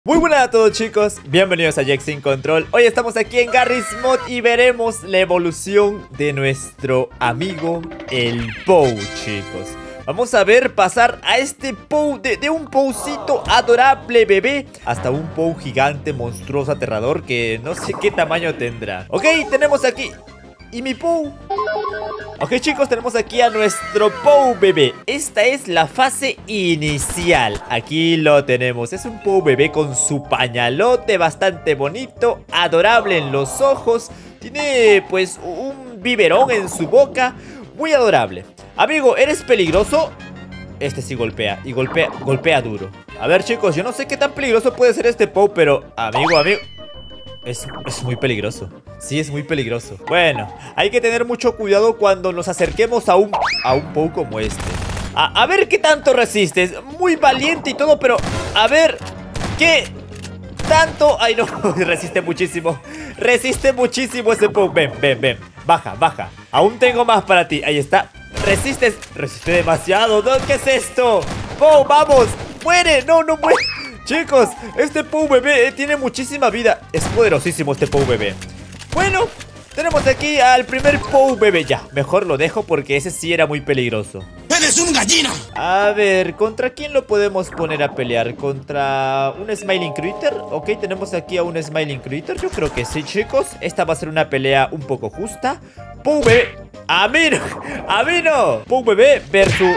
Muy buenas a todos, chicos, bienvenidos a Jack Sin Control. Hoy estamos aquí en Garry's Mod y veremos la evolución de nuestro amigo el Pou, chicos. Vamos a ver pasar a este Pou, de un Poucito adorable bebé hasta un Pou gigante, monstruoso, aterrador, que no sé qué tamaño tendrá. Ok, tenemos aquí... ¿Y mi Pou? Ok, chicos, tenemos aquí a nuestro Pou bebé. Esta es la fase inicial. Aquí lo tenemos. Es un Pou bebé con su pañalote bastante bonito, adorable en los ojos. Tiene, pues, un biberón en su boca. Muy adorable. Amigo, ¿eres peligroso? Este sí golpea. Y golpea duro. A ver, chicos, yo no sé qué tan peligroso puede ser este Pou, pero, amigo... Es muy peligroso. Sí, es muy peligroso. Bueno, hay que tener mucho cuidado cuando nos acerquemos a un Pou como este. A ver qué tanto resistes. Muy valiente y todo, pero a ver qué tanto... Ay, no, resiste muchísimo. Resiste muchísimo ese Pou. Ven. Baja. Aún tengo más para ti. Ahí está. Resiste demasiado. ¿No? ¿Qué es esto? Pou, vamos. Muere. No muere. Chicos, este Pou bebé tiene muchísima vida. Es poderosísimo este Pou bebé. Bueno, tenemos aquí al primer Pou bebé. Ya, mejor lo dejo porque ese sí era muy peligroso. ¡Eres un gallina! A ver, ¿contra quién lo podemos poner a pelear? ¿Contra un Smiling Critter? Ok, tenemos aquí a un Smiling Critter. Yo creo que sí, chicos. Esta va a ser una pelea un poco justa. Pou bebé. ¡A mí no! Pou bebé versus...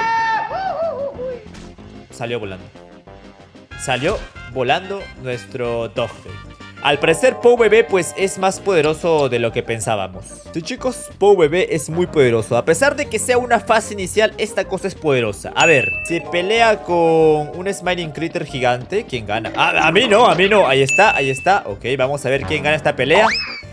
Salió volando nuestro Dogface. Al parecer Pou bebé pues es más poderoso de lo que pensábamos. Sí, chicos, Pou bebé es muy poderoso. A pesar de que sea una fase inicial, esta cosa es poderosa. A ver, se pelea con un Smiling Critter gigante. ¿Quién gana? A mí no. Ahí está. Ok, vamos a ver quién gana esta pelea.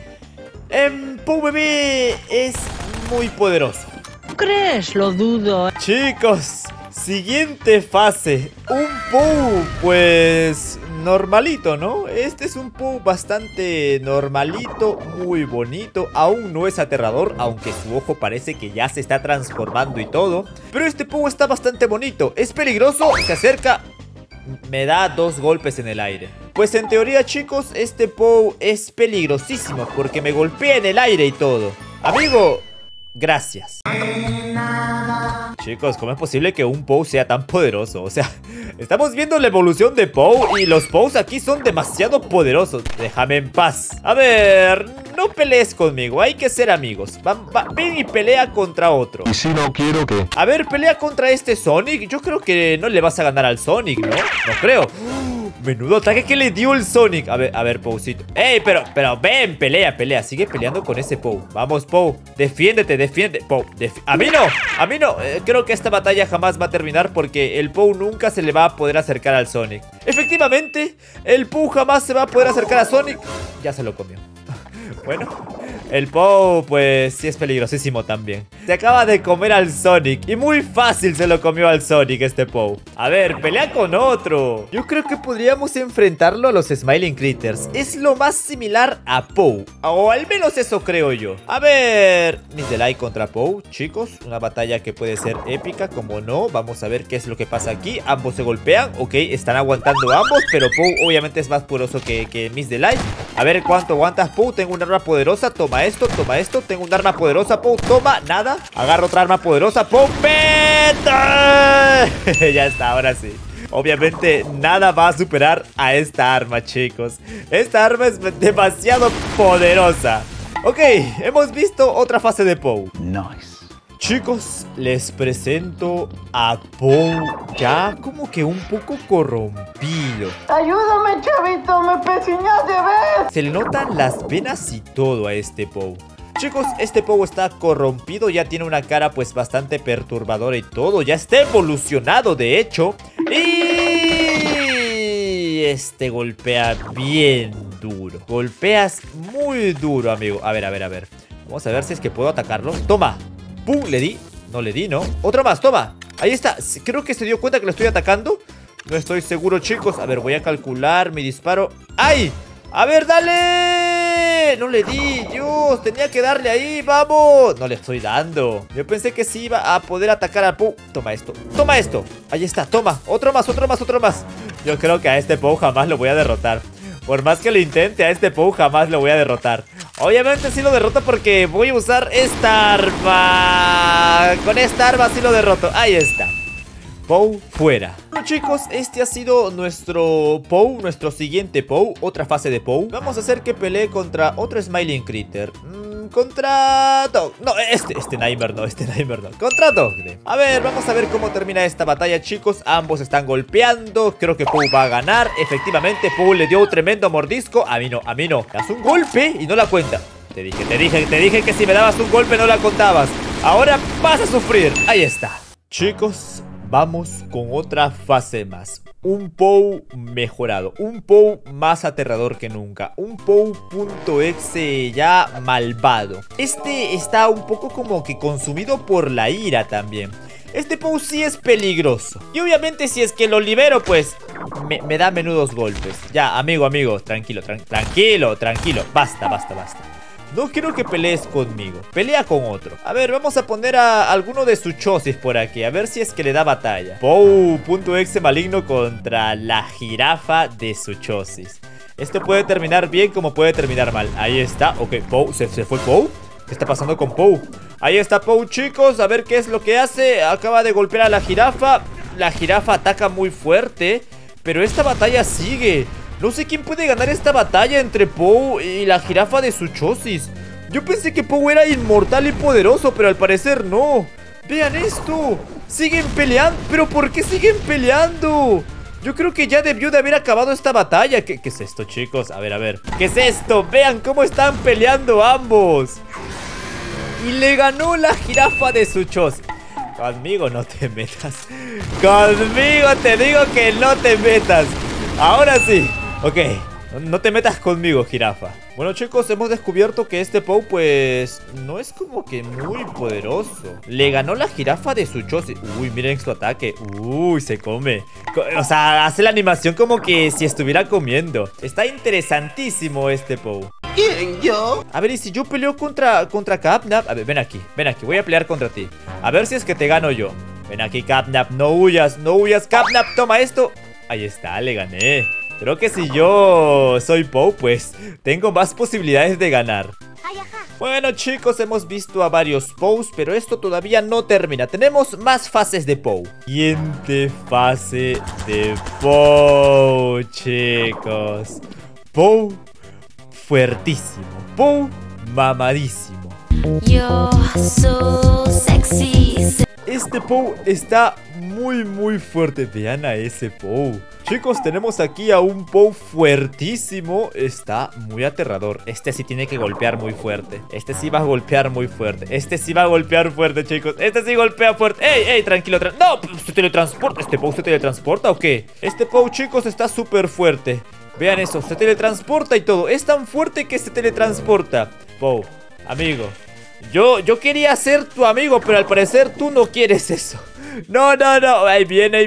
Pou bebé es muy poderoso. ¿Crees? Lo dudo. Chicos, siguiente fase. Un Pou, pues, normalito, ¿no? Este es un Pou bastante normalito, muy bonito. Aún no es aterrador, aunque su ojo parece que ya se está transformando y todo. Pero este Pou está bastante bonito. Es peligroso, se acerca. Me da 2 golpes en el aire. Pues en teoría, chicos, este Pou es peligrosísimo porque me golpea en el aire y todo. Amigo, gracias. Chicos, ¿cómo es posible que un Pou sea tan poderoso? O sea, estamos viendo la evolución de Pou y los Pou's aquí son demasiado poderosos. Déjame en paz. A ver, no pelees conmigo, hay que ser amigos. Ven y pelea contra otro. Y si no quiero que... A ver, pelea contra este Sonic. Yo creo que no le vas a ganar al Sonic, ¿no? No creo. Menudo ataque que le dio el Sonic. A ver, Poucito. ¡Ey! Pero ven, pelea. Sigue peleando con ese Pou. Vamos, Pou. Defiéndete. Pou. A mí no. Creo que esta batalla jamás va a terminar porque el Pou nunca se le va a poder acercar al Sonic. Efectivamente, el Pou jamás se va a poder acercar a Sonic. Ya se lo comió. Bueno, el Pou pues sí es peligrosísimo también. Se acaba de comer al Sonic y muy fácil se lo comió al Sonic este Pou. A ver, pelea con otro. Yo creo que podríamos enfrentarlo a los Smiling Critters. Es lo más similar a Pou, o al menos eso creo yo. A ver, Miss Delight contra Pou, chicos. Una batalla que puede ser épica, como no. Vamos a ver qué es lo que pasa aquí. Ambos se golpean, ok, están aguantando ambos, pero Pou obviamente es más poderoso que Miss Delight. A ver cuánto aguantas, Pou. Tengo un arma poderosa, toma esto. Tengo un arma poderosa, Pou, toma, nada. Agarro otra arma poderosa, Pou, ¡peta! Ya está, ahora sí. Obviamente nada va a superar a esta arma, chicos. Esta arma es demasiado poderosa. Ok, hemos visto otra fase de Pou. Nice. Chicos, les presento a Pou ya como que un poco corrompido. Ayúdame, chavito, me pesiñaste, ¿ves? Se le notan las venas y todo a este Pou. Chicos, este Pou está corrompido, ya tiene una cara pues bastante perturbadora y todo. Ya está evolucionado, de hecho. Y este golpea bien duro. Golpeas muy duro, amigo. A ver. Vamos a ver si es que puedo atacarlo. Toma. ¡Pum! ¿Le di? No le di, ¿no? Otro más, toma. Ahí está. Creo que se dio cuenta que lo estoy atacando. No estoy seguro, chicos. A ver, voy a calcular mi disparo. ¡Ay! A ver, dale. No le di, Dios, tenía que darle ahí, vamos. No le estoy dando. Yo pensé que sí iba a poder atacar a Pou. Toma esto, ahí está, toma, otro más. Yo creo que a este Pou jamás lo voy a derrotar. Por más que lo intente, a este Pou jamás lo voy a derrotar. Obviamente sí lo derroto porque voy a usar esta arma. Con esta arma sí lo derroto. Ahí está. Pou fuera. Bueno chicos, este ha sido nuestro Pou, nuestro siguiente Pou, otra fase de Pou. Vamos a hacer que pelee contra otro Smiling Critter. Contra Dog. No, este Nightmare no, Contra Dogde. A ver, vamos a ver cómo termina esta batalla, chicos. Ambos están golpeando. Creo que Pou va a ganar. Efectivamente, Pou le dio un tremendo mordisco. A mí no. Le das un golpe y no la cuenta. Te dije que si me dabas un golpe no la contabas. Ahora vas a sufrir. Ahí está. Chicos, vamos con otra fase más. Un Pou mejorado, un Pou más aterrador que nunca, un Pou.exe ya malvado. Este está un poco como que consumido por la ira también. Este Pou sí es peligroso. Y obviamente si es que lo libero, pues me da menudos golpes. Ya, amigo, tranquilo. Basta. No quiero que pelees conmigo. Pelea con otro. A ver, vamos a poner a alguno de sus chosis por aquí. A ver si es que le da batalla. Pou.exe maligno contra la jirafa de su chosis. Esto puede terminar bien como puede terminar mal. Ahí está. Ok, Pou. ¿Se fue Pou? ¿Qué está pasando con Pou? Ahí está Pou, chicos. A ver qué es lo que hace. Acaba de golpear a la jirafa. La jirafa ataca muy fuerte. Pero esta batalla sigue. No sé quién puede ganar esta batalla entre Pou y la jirafa de su chosis. Yo pensé que Pou era inmortal y poderoso, pero al parecer no. Vean esto. Siguen peleando. ¿Pero por qué siguen peleando? Yo creo que ya debió de haber acabado esta batalla. ¿Qué es esto, chicos? A ver. ¿Qué es esto? Vean cómo están peleando ambos. Y le ganó la jirafa de su chosis. Conmigo no te metas. Conmigo te digo que no te metas. Ahora sí. Ok, no te metas conmigo, jirafa. Bueno chicos, hemos descubierto que este Pou pues no es como que muy poderoso. Le ganó la jirafa de su chosis. Uy, miren su ataque. Uy, se come. O sea, hace la animación como que si estuviera comiendo. Está interesantísimo este Pou. ¿Quién, yo? A ver, y si yo peleo contra Capnap. A ver, ven aquí, voy a pelear contra ti. A ver si es que te gano yo. Ven aquí, Capnap, no huyas, Capnap, toma esto. Ahí está, le gané. Creo que si yo soy Pou, pues tengo más posibilidades de ganar. Bueno chicos, hemos visto a varios Pous, pero esto todavía no termina. Tenemos más fases de Pou. Siguiente fase de Pou, chicos. Pou fuertísimo. Pou mamadísimo. You're so sexy. Este Pou está muy fuerte. Vean a ese Pou. Chicos, tenemos aquí a un Pou fuertísimo. Está muy aterrador. Este sí tiene que golpear muy fuerte. Este sí va a golpear muy fuerte. Este sí va a golpear fuerte, chicos. Este sí golpea fuerte. ¡Ey, tranquilo! ¡No! ¿Se teletransporta? ¿Este Pou se teletransporta o qué? Este Pou, chicos, está súper fuerte. Vean eso, se teletransporta y todo. Es tan fuerte que se teletransporta. Pou, amigo, yo quería ser tu amigo, pero al parecer tú no quieres eso. No. Ahí viene.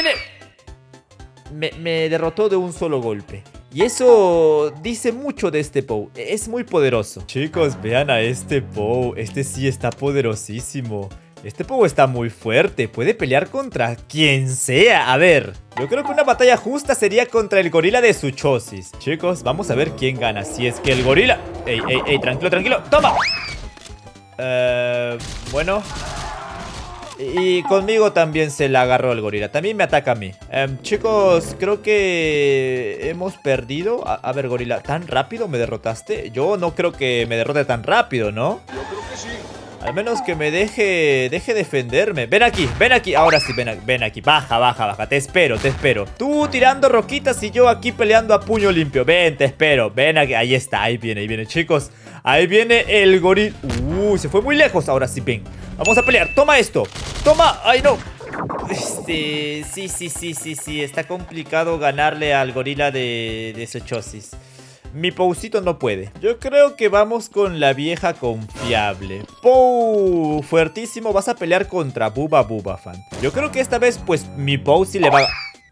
Me derrotó de un solo golpe. Y eso dice mucho de este Pou. Es muy poderoso. Chicos, vean a este Pou. Este sí está poderosísimo. Este Pou está muy fuerte. Puede pelear contra quien sea. A ver, yo creo que una batalla justa sería contra el gorila de su chosis. Chicos, vamos a ver quién gana. Si es que el gorila... Ey, tranquilo. ¡Toma! Bueno... Y conmigo también se la agarró el gorila. También me ataca a mí. Chicos, creo que hemos perdido. A ver, gorila, ¿tan rápido me derrotaste? Yo no creo que me derrote tan rápido, ¿no? Yo creo que sí. Al menos que me deje defenderme. Ven aquí. Ahora sí, ven aquí. Baja. Te espero. Tú tirando roquitas y yo aquí peleando a puño limpio. Ven, te espero. Ven aquí. Ahí está. Ahí viene, chicos. Ahí viene el gorila. Se fue muy lejos. Ahora sí, ven. Vamos a pelear. Toma esto. Toma. Ay, no. Sí. Está complicado ganarle al gorila de Sochosis. Mi Poucito no puede. Yo creo que vamos con la vieja confiable. Pou fuertísimo. Vas a pelear contra Buba Fan. Yo creo que esta vez, pues, mi Pou sí le va a...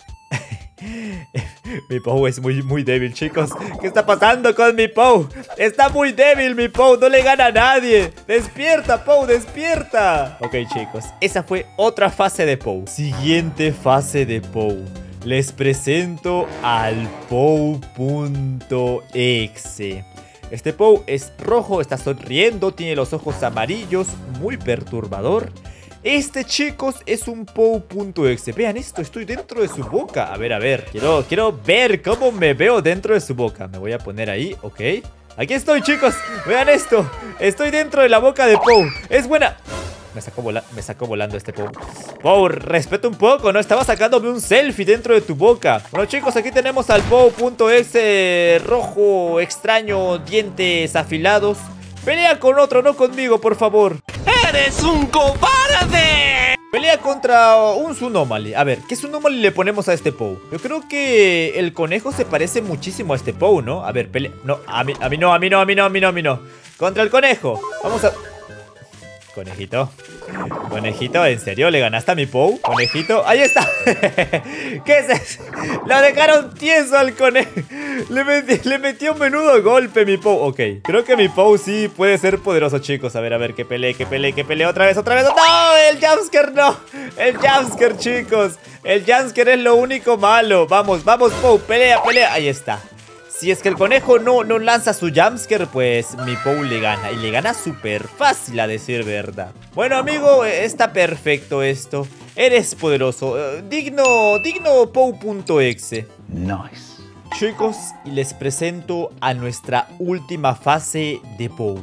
Mi Pou es muy débil, chicos. ¿Qué está pasando con mi Pou? Está muy débil mi Pou. No le gana a nadie. Despierta, Pou, despierta. Ok, chicos. Esa fue otra fase de Pou. Siguiente fase de Pou. les presento al Pou.exe. Este Pou es rojo, está sonriendo, tiene los ojos amarillos, muy perturbador. Este, chicos, es un Pou.exe. Vean esto, estoy dentro de su boca. A ver, quiero ver cómo me veo dentro de su boca. Me voy a poner ahí, ok. Aquí estoy, chicos, vean esto. Estoy dentro de la boca de Pou. Es buena. Me sacó volando este Pou. Pou, respeto un poco, ¿no? Estaba sacándome un selfie dentro de tu boca. Bueno, chicos, aquí tenemos al Pou.exe rojo, extraño, dientes afilados. Pelea con otro, no conmigo, por favor. ¡Eres un cobarde! Pelea contra un Tsunomali. A ver, ¿qué Tsunomali le ponemos a este Pou? Yo creo que el conejo se parece muchísimo a este Pou, ¿no? A ver, pelea... No, a mí no. Contra el conejo. Vamos a... Conejito, ¿en serio? ¿Le ganaste a mi Pou? Conejito, ahí está. ¿Qué es eso? Lo dejaron tieso al conejo. Le metió un menudo golpe mi Pou. Ok, creo que mi Pou sí puede ser poderoso, chicos. A ver, que pelee. Otra vez. ¡No! El jumpscare no. El jumpscare, chicos. El jumpscare es lo único malo. Vamos, Pou, pelea. Ahí está. Si es que el conejo no lanza su jumpscare, pues mi Pou le gana. Y le gana súper fácil, a decir verdad. Bueno, amigo, está perfecto esto. Eres poderoso. Digno Pou.exe. Nice. Chicos, y les presento a nuestra última fase de Pou.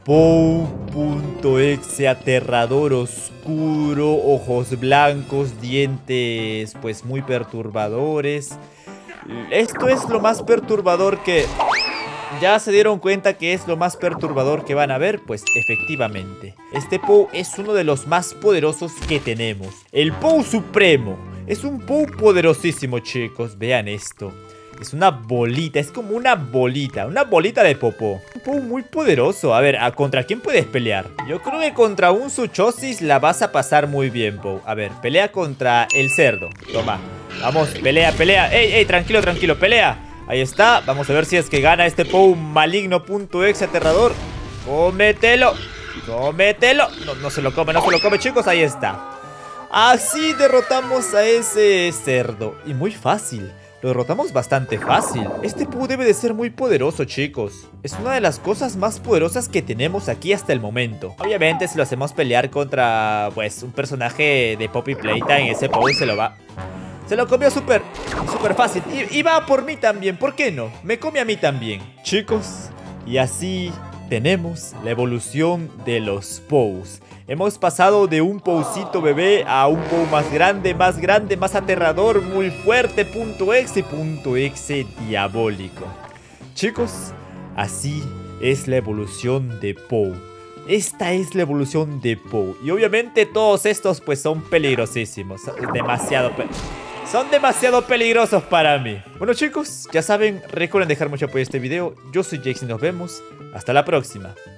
Pou.exe aterrador, oscuro, ojos blancos, dientes pues muy perturbadores. Esto es lo más perturbador que... ¿Ya se dieron cuenta que es lo más perturbador que van a ver? Pues efectivamente, este Pou es uno de los más poderosos que tenemos. El Pou Supremo. Es un Pou poderosísimo, chicos. Vean esto. Es una bolita, es como una bolita de popó. Un Pou muy poderoso. A ver, ¿contra quién puedes pelear? Yo creo que contra un Suchosis la vas a pasar muy bien, Pou. A ver, pelea contra el cerdo. Toma. Vamos, pelea. Ey, tranquilo, pelea. Ahí está, vamos a ver si es que gana este Pou maligno.exe aterrador. Cómetelo. No se lo come, chicos, ahí está. Así derrotamos a ese cerdo. Y muy fácil, lo derrotamos bastante fácil. Este Pou debe de ser muy poderoso, chicos. Es una de las cosas más poderosas que tenemos aquí hasta el momento. Obviamente si lo hacemos pelear contra, pues, un personaje de Poppy Playtime, ese Pou se lo comió súper fácil. Y va por mí también, ¿por qué no? Me come a mí también. Chicos, y así tenemos la evolución de los Pous. Hemos pasado de un Poucito bebé a un Pou más grande, más aterrador, muy fuerte, .exe y .exe diabólico. Chicos, así es la evolución de Pou. Esta es la evolución de Pou. Y obviamente todos estos pues son peligrosísimos. Son demasiado peligrosos para mí. Bueno, chicos, ya saben, recuerden dejar mucho apoyo a este video. Yo soy Jax y nos vemos. Hasta la próxima.